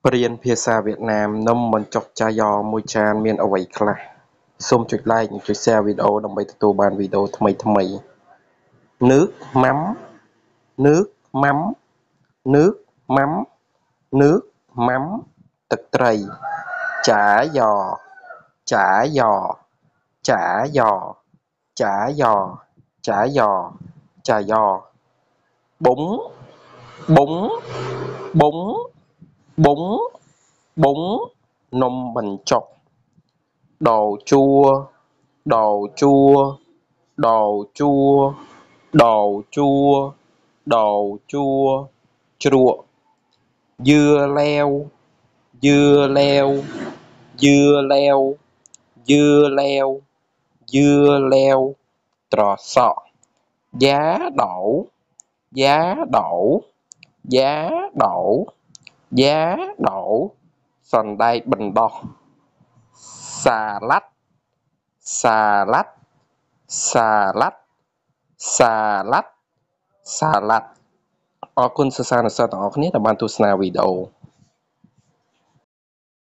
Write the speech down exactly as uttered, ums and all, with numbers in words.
เรียนภาษาเวียดนามนมมันจกจายอมวยจานเมียนเอาไว้คลาส้มจุดไลค์จุดแชร์วิดีโอดำไปตัวบานวิดีโอทำไมทำไมnước mắm nước mắm nước mắm nước mắm tật trầy chả giò chả giò chả giò chả giò chả giò chả giò bún bún bún bún bún nôm bánh chọc đồ chua đồ chua đồ chua đồ chua đồ chua chua dưa leo dưa leo dưa leo dưa leo dưa leo trò sọ giá đậu giá đậu giá đậu giá đậu sòn đay bình đỏ xà lách xà lách xà lách xà lách xà lách ขอบคุณสถานที่ต่างๆที่ได้มาดูสนาวิดีโอ